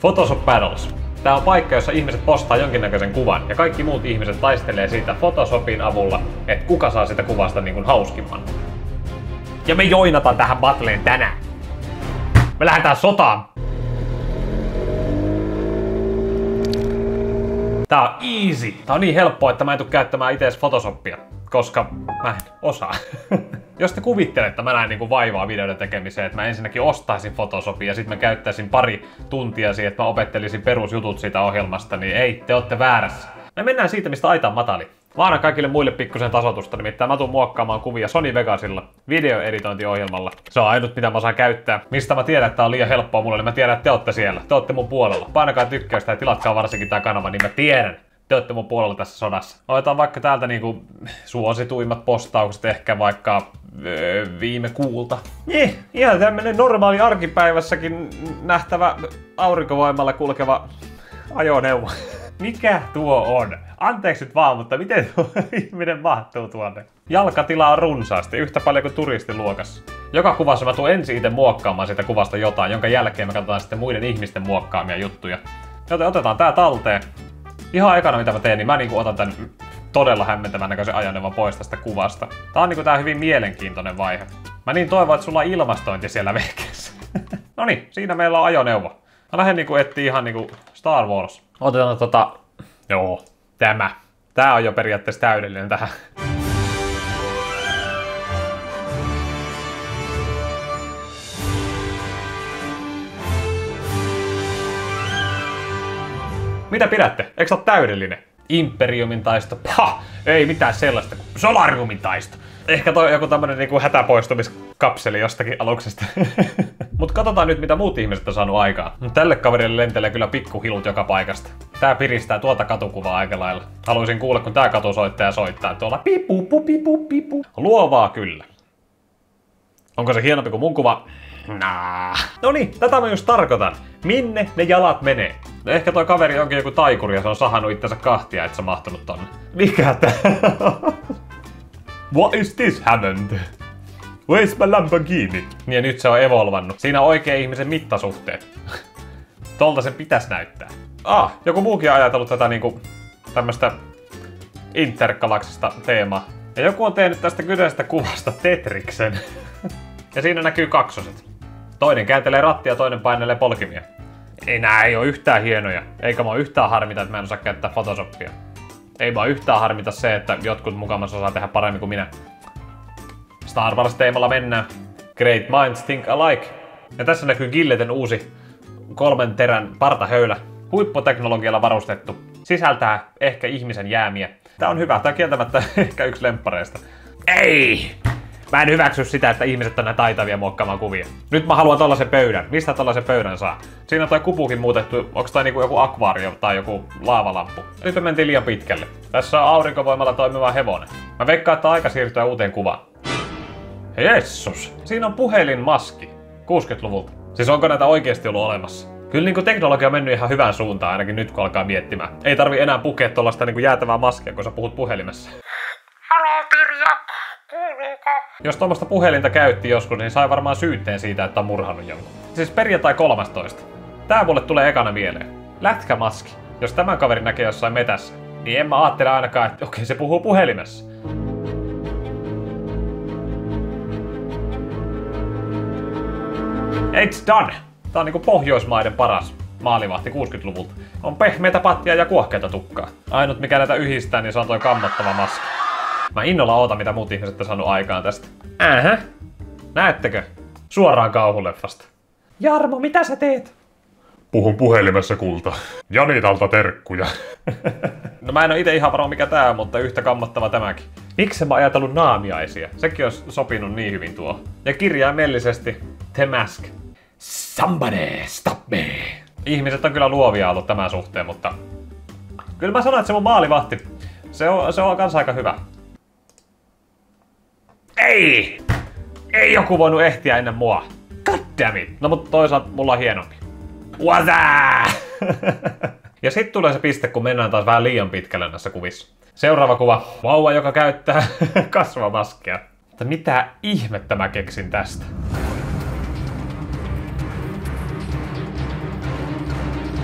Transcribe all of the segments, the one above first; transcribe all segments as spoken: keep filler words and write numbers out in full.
Photoshop Battles. Tää on paikka, jossa ihmiset postaa jonkinnäköisen kuvan ja kaikki muut ihmiset taistelee siitä Photoshopin avulla, että kuka saa sitä kuvasta niin kuin hauskimman. Ja me joinataan tähän battleen tänään. Me lähdetään sotaan. Tää on easy. Tää on niin helppoa, että mä en tuu käyttämään itse Photoshopia, koska mä en osaa. Jos te kuvittelette, että mä näen niinku vaivaa videoiden tekemiseen, että mä ensinnäkin ostaisin Photoshopia ja sit mä käyttäisin pari tuntia siihen, että mä opettelisin perusjutut siitä ohjelmasta, niin ei, te ootte väärässä. Me mennään siitä, mistä aita on matali. Mä annan kaikille muille pikkusen tasotusta, nimittäin mä tuun muokkaamaan kuvia Sony Vegasilla, videoeditointiohjelmalla. Se on ainut, mitä mä osaan käyttää. Mistä mä tiedän, että tää on liian helppoa mulle, niin mä tiedän, että te ootte siellä. Te ootte mun puolella. Painakaa tykkäystä ja tilatkaa varsinkin tää kanava, niin mä tiedän. Te ootte mun puolella tässä sodassa. Otetaan vaikka täältä niinku suosituimmat postaukset, ehkä vaikka öö, viime kuulta. Jeh, ihan tämmönen normaali arkipäivässäkin nähtävä aurinkovoimalla kulkeva ajoneuvo. Mikä tuo on? Anteeksi nyt vaan, mutta miten tuo ihminen mahtuu tuonne? Jalkatilaa on runsaasti, yhtä paljon kuin turistiluokassa. Joka kuvassa mä tuun ensin itse muokkaamaan siitä kuvasta jotain, jonka jälkeen me katsotaan sitten muiden ihmisten muokkaamia juttuja. Joten otetaan tää talteen. Ihan ekana mitä mä teen, niin mä niinku otan tän todella hämmentävän näköisen ajoneuvon pois tästä kuvasta. Tää on niinku tää hyvin mielenkiintoinen vaihe. Mä niin toivon, että sulla on ilmastointi siellä vehkeessä. Noniin, siinä meillä on ajoneuvo. Mä lähden niinku etsiä ihan niinku Star Wars. Otetaan tota... Joo, tämä. Tää on jo periaatteessa täydellinen tähän. Mitä pidätte? Eikö se ole täydellinen? Imperiumin taisto. Pah! Ei mitään sellaista kuin Solariumin taisto. Ehkä toi joku tämmönen niinku hätäpoistumiskapseli jostakin aluksesta. Mut katsotaan nyt mitä muut ihmiset on saanut aikaan. Tälle kaverille lentelee kyllä pikkuhilut joka paikasta. Tää piristää tuota katukuvaa aika lailla. Haluaisin kuulla kun tää katusoittaja soittaa tuolla pipu pipu pipu pipu. Luovaa kyllä. Onko se hienompi kuin mun kuva? Nah. Noniin, tätä mä just tarkoitan. Minne ne jalat menee? No ehkä toi kaveri onkin joku taikuri ja se on sahannut itsensä kahtia, et se on mahtunut tonne. Mikä tää? What is this, Hammond? Where's my Lamborghini? Ja nyt se on evolvannut. Siinä on oikein ihmisen mittasuhteet. Tolta sen pitäisi näyttää. Ah, joku muukin on ajatellut tätä niinku tämmöstä intergalaksista teemaa. Ja joku on tehnyt tästä kyseisestä kuvasta Tetriksen. Ja siinä näkyy kaksoset. Toinen kääntelee rattia ja toinen painelee polkimia. Ei nää ei oo yhtään hienoja. Eikä mä yhtään harmita, että mä en osaa käyttää Photoshopia. Ei mä yhtään harmita se, että jotkut mukamas osaa tehdä paremmin kuin minä. Star Wars teemalla mennään. Great minds think alike. Ja tässä näkyy Gilleten uusi kolmen terän partahöylä. Huipputeknologialla varustettu. Sisältää ehkä ihmisen jäämiä. Tää on hyvä. Tää on kieltämättä ehkä yksi lemppareista. Ei! Mä en hyväksy sitä, että ihmiset on näin taitavia muokkaamaan kuvia. Nyt mä haluan tollasen pöydän. Mistä tollasen pöydän saa? Siinä on toi kupukin muutettu. Onks toi niinku joku akvaario tai joku laavalamppu? Nyt me mentiin liian pitkälle. Tässä on aurinkovoimalla toimiva hevonen. Mä veikkaan, että on aika siirtyä uuteen kuvaan. Jessus! Siinä on puhelinmaski. kuusikymmentäluvulta. Siis onko näitä oikeesti ollut olemassa? Kyllä niinku teknologia on mennyt ihan hyvään suuntaan, ainakin nyt kun alkaa miettimään. Ei tarvi enää pukea tollaista niinku jäätävää maskia, kun sä puhut puhelimessa. Haloo Pirjo, kuuluuko? Jos tuommoista puhelinta käytti joskus, niin sai varmaan syytteen siitä, että on murhannut jonkun. Siis perjantai kolmastoista. Tää mulle tulee ekana mieleen. Lätkämaski. Jos tämän kaveri näkee jossain metässä, niin en mä ajattele ainakaan, että okei, se puhuu puhelimessa. It's done! Tää on niinku Pohjoismaiden paras maalivahti kuusikymmentäluvulta. On pehmeitä pattia ja kuohkeita tukkaa. Ainut mikä näitä yhdistää, niin se on toi kammottava maski. Mä innolla ootan mitä muut ihmiset on saanut aikaan tästä. Ähä. Näettekö? Suoraan kauhuleffasta. Jarmo, mitä sä teet? Puhun puhelimessa kulta. Janitalta terkkuja. No mä en oo ite ihan varma mikä tää on, mutta yhtä kammottava tämäkin. Miksi mä ajatellut naamiaisia? Sekin olisi sopinut niin hyvin tuo. Ja kirjaimellisesti The Mask. Somebody stop me! Ihmiset on kyllä luovia ollut tämän suhteen, mutta... Kyllä mä sanoin, että se mun maalivahti. Se on, se on kans aika hyvä. Ei! Ei joku voinut ehtiä ennen mua. God damn it! No mutta toisaalta mulla on hienompi. What's Ja sit tulee se piste, kun mennään taas vähän liian pitkälle näissä kuvissa. Seuraava kuva. Vauva, joka käyttää kasvamaskia. Mutta mitä ihmettä mä keksin tästä?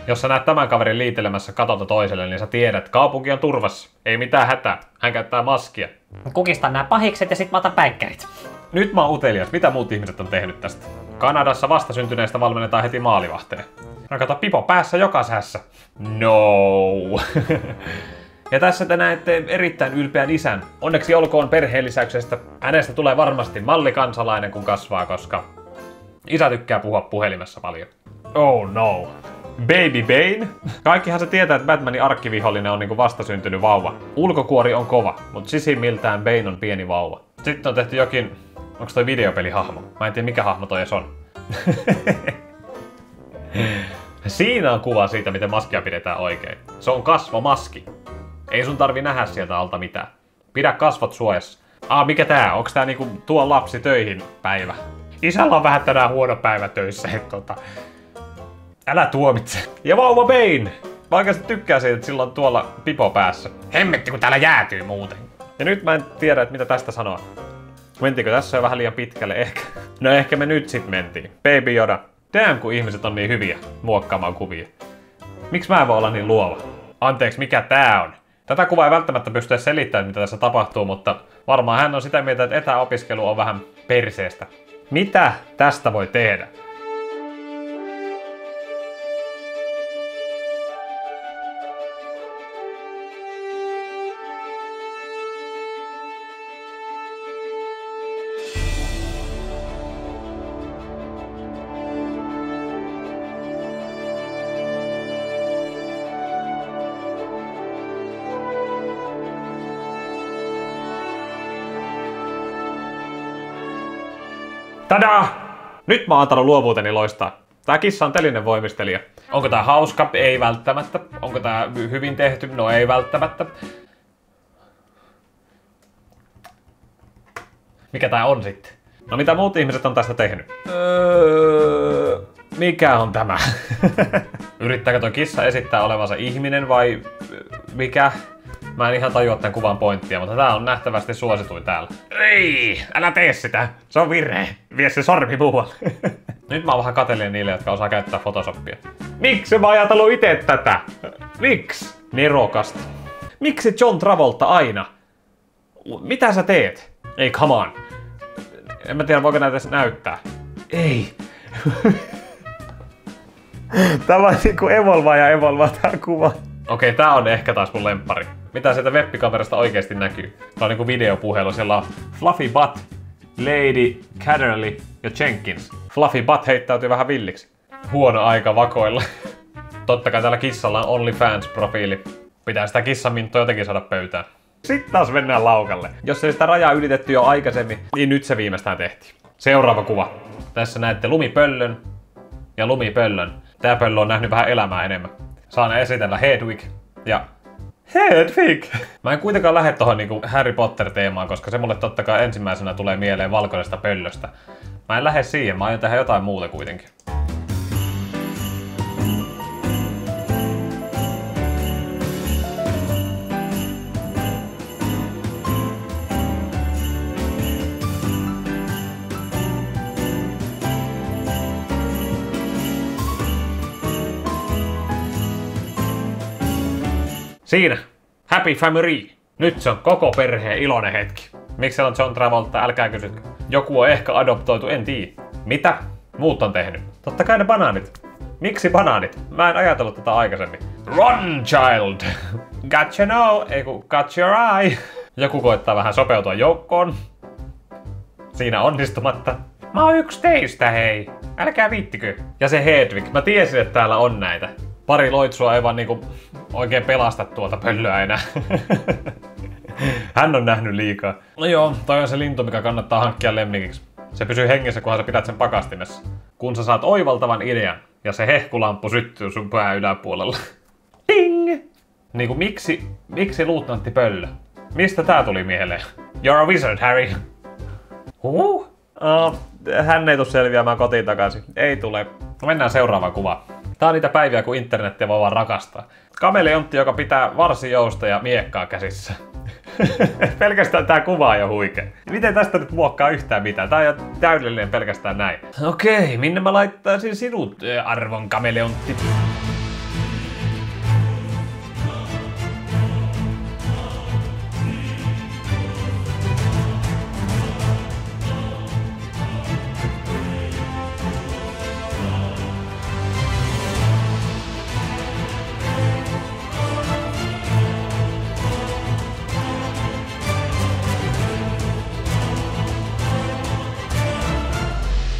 Jos sä näet tämän kaverin liitelemässä katolta toiselle, niin sä tiedät, että kaupunki on turvassa. Ei mitään hätää. Hän käyttää maskia. Kukistan nämä pahikset ja sit mä otan päikkärit. Nyt mä oon utelias. Mitä muut ihmiset on tehnyt tästä? Kanadassa vastasyntyneistä valmennetaan heti maalivahteen. No kato, pipo päässä joka sässä. No. Ja tässä te näette erittäin ylpeän isän. Onneksi olkoon perheen lisäyksestä. Hänestä tulee varmasti mallikansalainen kun kasvaa, koska isä tykkää puhua puhelimessa paljon. Oh no. Baby Bane? Kaikkihan se tietää, että Batmanin arkkivihollinen on niinku vastasyntynyt vauva. Ulkokuori on kova, mutta sisimmiltään Bane on pieni vauva. Sitten on tehty jokin... Onks toi videopelihahmo? Mä en tiedä mikä hahmo toi edes on. Siinä on kuva siitä, miten maskia pidetään oikein. Se on kasvomaski. Ei sun tarvi nähdä sieltä alta mitään. Pidä kasvot suojassa. Ah, mikä tää? Onks tää niinku tuo lapsi töihin päivä? Isällä on vähän tänään huono päivä töissä, et tota... Älä tuomitse. Ja vauva Bane! Mä oikeasti tykkään siitä, että sillä on tuolla pipo päässä. Hemmetti, kun täällä jäätyy muuten. Ja nyt mä en tiedä, että mitä tästä sanoa. Mentiinkö tässä jo vähän liian pitkälle? Ehkä. No ehkä me nyt sit mentiin. Baby Yoda. Damn, kun ihmiset on niin hyviä muokkaamaan kuvia. Miksi mä en voi olla niin luova? Anteeksi, mikä tää on? Tätä kuvaa ei välttämättä pysty selittämään, mitä tässä tapahtuu, mutta varmaan hän on sitä mieltä, että etäopiskelu on vähän perseestä. Mitä tästä voi tehdä? Tadaa! Nyt mä oon antanut luovuuteni loistaa. Tää kissa on telinen voimistelija. Onko tää hauska? Ei välttämättä. Onko tää hyvin tehty? No ei välttämättä. Mikä tää on sitten? No mitä muut ihmiset on tästä tehnyt? Öö, mikä on tämä? Yrittääkö toi kissa esittää olevansa ihminen vai mikä? Mä en ihan tajua tämän kuvan pointtia, mutta tää on nähtävästi suosituin täällä. Ei, älä tee sitä. Se on virhe. Vie se sormi muualle. Nyt mä oon vähän kateellinen niille, jotka osaa käyttää Photoshopia. Miksi mä ajatellut itse tätä? Miksi? Nerokasta. Miksi John Travolta aina? Mitä sä teet? Ei, come on. En mä tiedä, voiko näitä edes näyttää. Ei. Tämä on niinku evolvaa ja evolvaa tää kuva. Okei, tää on ehkä taas mun lemppari. Mitä sieltä webbikamerasta oikeesti näkyy? Tää on niinku videopuhelu. Siellä on Fluffy Butt, Lady Catterley ja Jenkins. Fluffy Butt heittäytyy vähän villiksi. Huono aika vakoilla. Totta kai täällä kissalla on OnlyFans-profiili. Pitää sitä kissaminttoa jotenkin saada pöytään. Sitten taas mennään laukalle. Jos ei sitä rajaa ylitetty jo aikaisemmin, niin nyt se viimeistään tehtiin. Seuraava kuva. Tässä näette lumipöllön ja lumipöllön. Tää pöllö on nähnyt vähän elämää enemmän. Saan esitellä Hedwig ja... Hedwig! Mä en kuitenkaan lähde tohon niinku Harry Potter-teemaan, koska se mulle totta kai ensimmäisenä tulee mieleen valkoisesta pöllöstä. Mä en lähde siihen, mä aion tehdä jotain muuta kuitenkin. Siinä. Happy family. Nyt se on koko perheen iloinen hetki. Miksi siellä on John Travolta? Älkää kysytkö. Joku on ehkä adoptoitu, en tiedä. Mitä? Muut on tehnyt. Totta kai ne banaanit. Miksi banaanit? Mä en ajatellut tätä aikaisemmin. Run, child! Gotcha no, ei ku got your eye. Joku koittaa vähän sopeutua joukkoon. Siinä onnistumatta. Mä oon yksi teistä, hei. Älkää viittikö. Ja se Hedwig. Mä tiesin, että täällä on näitä. Pari loitsua ei vaan niinku oikein pelasta tuolta pöllöä enää. Hän on nähnyt liikaa. No joo, toi on se lintu, mikä kannattaa hankkia lemmikiksi. Se pysyy hengessä, kunhan sä pidät sen pakastimessa. Kun sä saat oivaltavan idean ja se hehkulamppu syttyy sun pää yläpuolella. Ding! Niinku miksi, miksi luutnantti pöllö? Mistä tää tuli mieleen? You're a wizard, Harry. Huh? Oh, hän ei tuu selviämään kotiin takaisin. Ei tule. No mennään seuraavaan kuvaan. Tää on niitä päiviä, kun internettiä voi vaan rakastaa. Kameleontti, joka pitää varsijousta ja miekkaa käsissä. Pelkästään tää kuva on jo huikea. Miten tästä nyt muokkaa yhtään mitään? Tää on jo täydellinen pelkästään näin. Okei, minne mä laittaisin sinut, arvon kameleontti?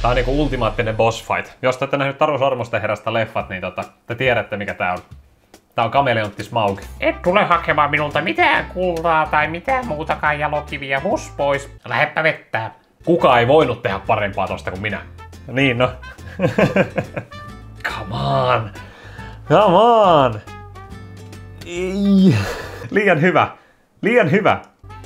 Tää on niinku ultimaattinen boss fight. Jos te ette nähnyt Taru Sormusten herästä leffat, niin tota, te tiedätte mikä tää on. Tää on kameleontti Smaug. Et tule hakemaan minulta mitään kultaa tai mitään muutakaan jalokiviä. Mus pois. Läheppä vettää. Kuka ei voinut tehdä parempaa tosta kuin minä. Niin no. Come on. Come on. Ei. Liian hyvä. Liian hyvä.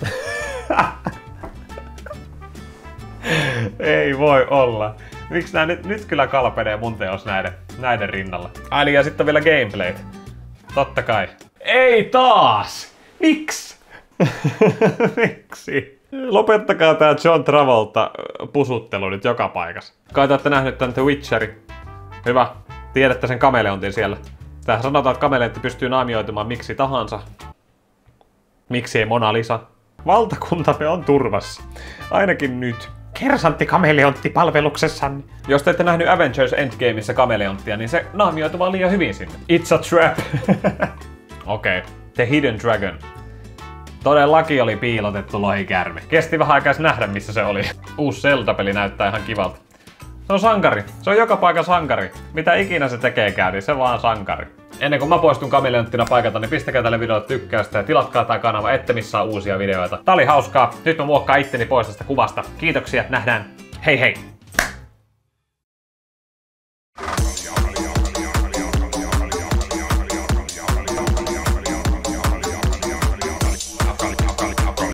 Ei voi olla. Miksi nää nyt, nyt kyllä kalpenee mun teos näiden, näiden rinnalla? Ai ja sitten on vielä gameplayt. Totta kai. Ei taas! Miks? Miksi? Lopettakaa tää John Travolta pusuttelu nyt joka paikassa. Kai te ootte nähnyt tän The Witcherin. Hyvä. Tiedätte sen kameleontin siellä. Tähän sanotaan, että kameleontti pystyy naamioitumaan miksi tahansa. Miksi ei Mona Lisa? Valtakuntamme on turvassa. Ainakin nyt. Kersantti kameleontti palveluksessanne. Jos te ette nähnyt Avengers Endgameissa kameleonttia, niin se naamioitu vaan liian hyvin sinne. It's a trap. Okei. Okay. The Hidden Dragon. Todellakin oli piilotettu lohikärme. Kesti vähän aikaa nähdä, missä se oli. Uusi Zelda-peli näyttää ihan kivalta. Se on sankari. Se on joka paikka sankari. Mitä ikinä se tekeekään, niin se vaan sankari. Ennen kuin mä poistun kameleonttina paikalta, niin pistäkää tälle videolle tykkäystä ja tilatkaa tää kanava, ette missaa uusia videoita. Tää oli hauskaa. Nyt mä muokkaan itteni pois tästä kuvasta. Kiitoksia, nähdään. Hei hei!